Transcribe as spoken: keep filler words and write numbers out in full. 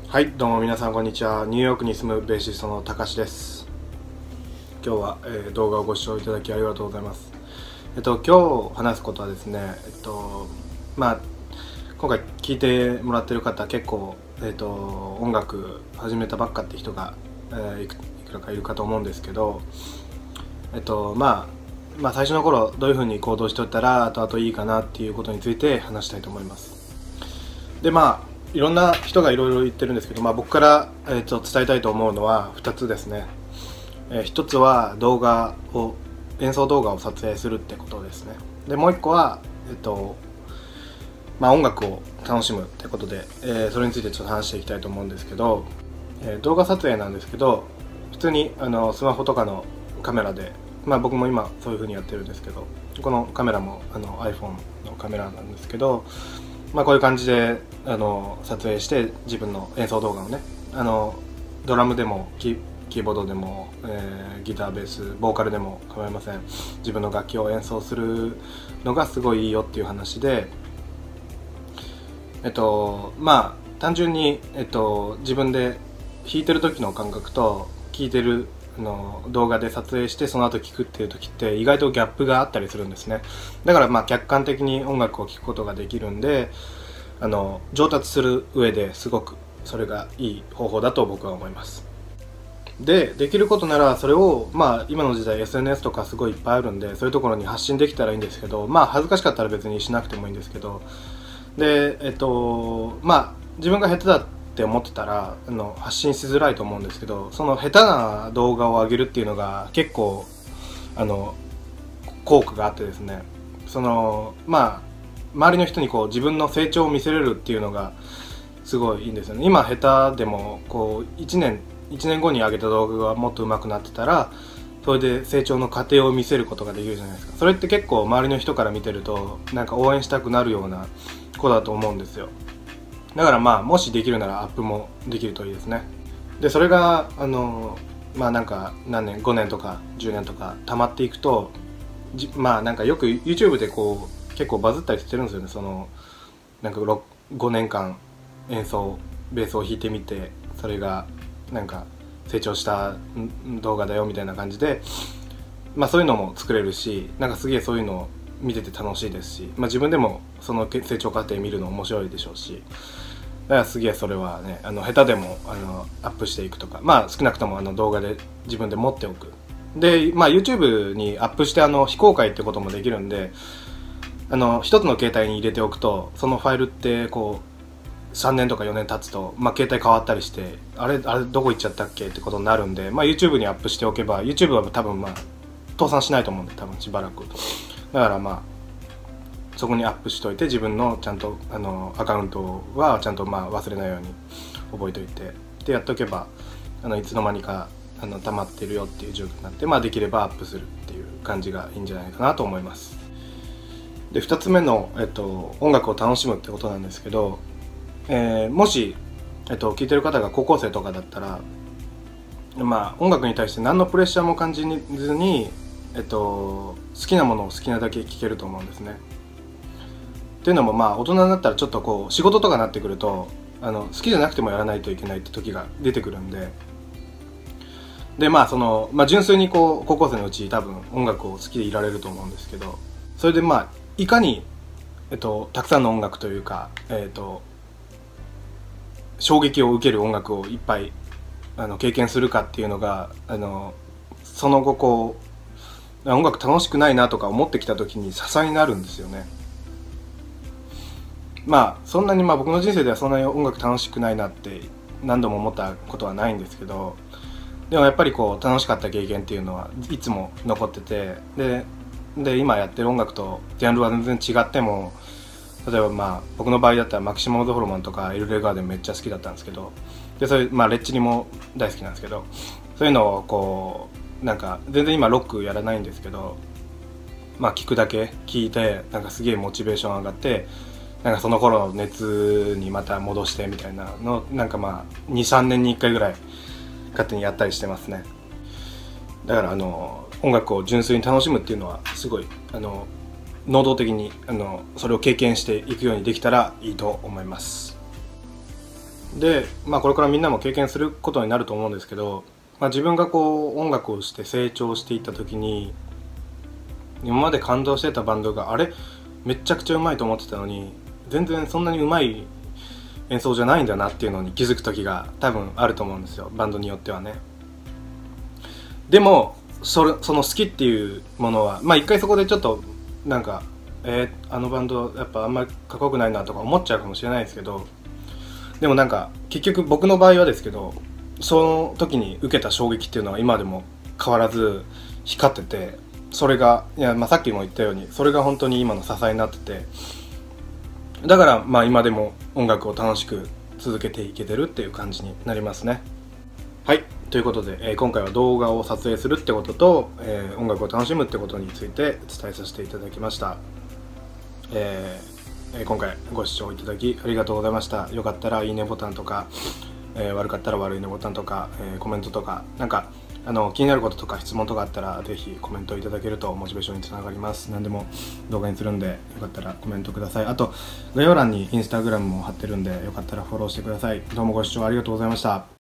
はい、どうも皆さんこんにちは。ニューヨークに住むベーシストのたかしです。今日は、えー、動画をご視聴いただきありがとうございます。えっと今日話すことはですね、えっとまあ今回聞いてもらってる方結構えっと音楽始めたばっかって人が、えー、いくいくらかいるかと思うんですけど、えっとまあまあ最初の頃どういう風に行動しておったら後々いいかなっていうことについて話したいと思います。でまあいろんな人がいろいろ言ってるんですけど、まあ、僕から、えー、と伝えたいと思うのはふたつですね。えー、ひとつは動画を演奏動画を撮影するってことですね。でもういっこは、えーとまあ、音楽を楽しむってことで、えー、それについてちょっと話していきたいと思うんですけど、えー、動画撮影なんですけど普通にあのスマホとかのカメラで、まあ、僕も今そういう風にやってるんですけど、このカメラもあの iPhone のカメラなんですけど、まあ、こういう感じであの撮影して自分の演奏動画をね、あのドラムでもキーボードでも、えー、ギターベースボーカルでも構いません。自分の楽器を演奏するのがすごいいいよっていう話で、えっとまあ単純に、えっと、自分で弾いてる時の感覚と聴いてるの動画で撮影してその後聴くっていう時って意外とギャップがあったりするんですね。だからまあ客観的に音楽を聴くことができるんで、あの上達する上ですごくそれがいい方法だと僕は思います。でできることならそれをまあ今の時代 エスエヌエス とかすごいいっぱいあるんでそういうところに発信できたらいいんですけど、まあ恥ずかしかったら別にしなくてもいいんですけど、でえっとまあ自分が下手だって思ってたらあの発信しづらいと思うんですけど、その下手な動画を上げるっていうのが結構あの効果があってですね、そのまあ周りの人にこう自分の成長を見せれるっていうのがすごいいいんですよね。今下手でもこういちねんいちねんごに上げた動画がもっと上手くなってたらそれで成長の過程を見せることができるじゃないですか。それって結構周りの人から見てるとなんか応援したくなるようなことだと思うんですよ。だからまあもしできるならアップもできるといいですね。でそれがあのまあなんか何年ごねんとかじゅうねんとか溜まっていくとじまあなんかよく YouTube でこう結構バズったりしてるんですよね。そのなんかごねんかん演奏ベースを弾いてみてそれがなんか成長した動画だよみたいな感じで、まあそういうのも作れるし、なんかすげえそういうのを見てて楽しいですし、まあ、自分でもその成長過程見るの面白いでしょうし、だからすげえそれはね、あの下手でもあのアップしていくとか、まあ少なくともあの動画で自分で持っておく。で、まあ YouTube にアップしてあの非公開ってこともできるんで、あの一つの携帯に入れておくとそのファイルってこうさんねんとかよねん経つと、まあ、携帯変わったりしてあれあれどこ行っちゃったっけってことになるんで、まあ、YouTube にアップしておけば YouTube は多分まあ倒産しないと思うんで多分しばらくだからまあそこにアップしといて自分のちゃんとあのアカウントはちゃんとまあ忘れないように覚えておいてでやっておけばあのいつの間にかあの溜まってるよっていう状況になって、まあ、できればアップするっていう感じがいいんじゃないかなと思います。でふたつめの、えっと、音楽を楽しむってことなんですけど、えー、もし、えっと、聴いてる方が高校生とかだったら、まあ、音楽に対して何のプレッシャーも感じずに、えっと、好きなものを好きなだけ聴けると思うんですね。っていうのもまあ大人になったらちょっとこう仕事とかになってくるとあの好きじゃなくてもやらないといけないって時が出てくるんで、でまあその、まあ、純粋にこう高校生のうち多分音楽を好きでいられると思うんですけど、それでまあいかに、えっと、たくさんの音楽というか、えっと衝撃を受ける音楽をいっぱいあの経験するかっていうのがあのその後こう音楽楽しくないなとか思ってきた時に支えになるんですよね。まあそんなにまあ僕の人生ではそんなに音楽楽しくないなって何度も思ったことはないんですけど、でもやっぱりこう楽しかった経験っていうのはいつも残ってて、でで今やってる音楽とジャンルは全然違っても、例えばまあ僕の場合だったらマキシマム・ザ・ホルモンとかエルレガーデンめっちゃ好きだったんですけど、でそれまあレッチリも大好きなんですけど、そういうのをこうなんか全然今ロックやらないんですけど、まあ聞くだけ聞いてなんかすげえモチベーション上がって、なんかその頃の熱にまた戻してみたいなのなんかまあにさんねんにいっかいぐらい勝手にやったりしてますね。だからあの音楽を純粋に楽しむっていうのはすごいあの能動的にあのそれを経験していくようにできたらいいと思います。 で、まあ、これからみんなも経験することになると思うんですけど、まあ、自分がこう音楽をして成長していった時に今まで感動してたバンドがあれめちゃくちゃうまいと思ってたのに全然そんなにうまい演奏じゃないんだなっていうのに気づく時が多分あると思うんですよ、バンドによってはね。でもそれその好きっていうものはまあ一回そこでちょっとなんかえー、あのバンドやっぱあんまりかっこよくないなとか思っちゃうかもしれないですけど、でもなんか結局僕の場合はですけどその時に受けた衝撃っていうのは今でも変わらず光ってて、それがいや、まあ、さっきも言ったようにそれが本当に今の支えになってて、だからまあ今でも音楽を楽しく続けていけてるっていう感じになりますね。はい、ということで、えー、今回は動画を撮影するってことと、えー、音楽を楽しむってことについて伝えさせていただきました。えー、今回ご視聴いただきありがとうございました。よかったらいいねボタンとか、えー、悪かったら悪いねボタンとか、えー、コメントとかなんかあの気になることとか質問とかあったらぜひコメントいただけるとモチベーションにつながります。何でも動画にするんでよかったらコメントください。あと概要欄にインスタグラムも貼ってるんでよかったらフォローしてください。どうもご視聴ありがとうございました。